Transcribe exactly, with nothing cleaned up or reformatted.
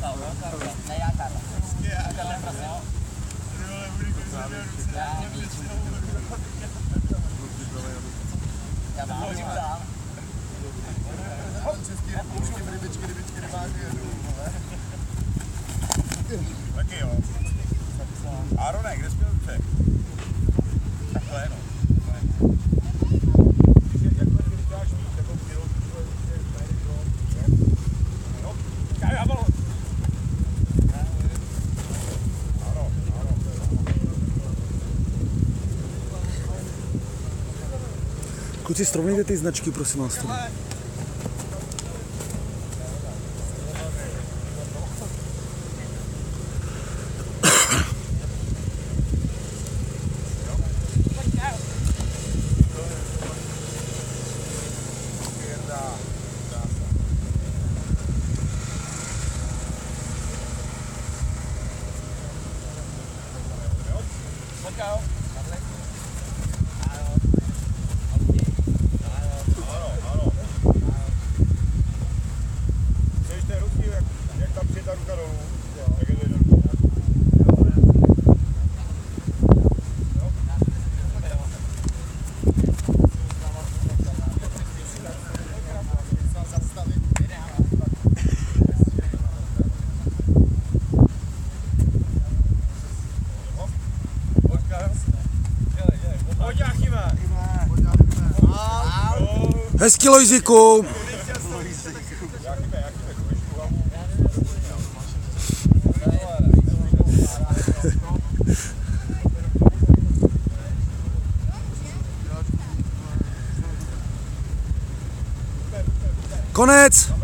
Karla, jo, Karla. Ne, já Karla. Karla, prosím, jo. Já to můžu dál. Český rybičky, rybičky, rybičky, rybáky jedu, vole. Taky jo. Arone, kde jsi měl ruce? Takhle, no. Jakhle ty děláš víc, jako kilo, no, já malo. Ano, ano. Kluci, srovnejte ty značky, prosím vás. Tady. Hezky, Lojziku! Konec!